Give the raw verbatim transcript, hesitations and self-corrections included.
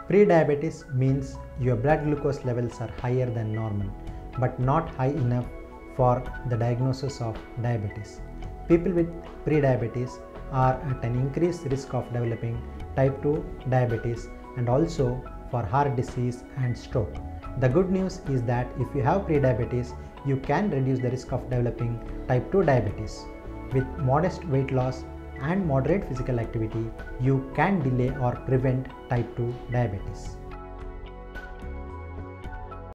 Pre-diabetes means your blood glucose levels are higher than normal, but not high enough for the diagnosis of diabetes. People with pre-diabetes are at an increased risk of developing type two diabetes and also for heart disease and stroke. The good news is that if you have pre-diabetes, you can reduce the risk of developing type two diabetes. With modest weight loss and moderate physical activity, you can delay or prevent type two diabetes.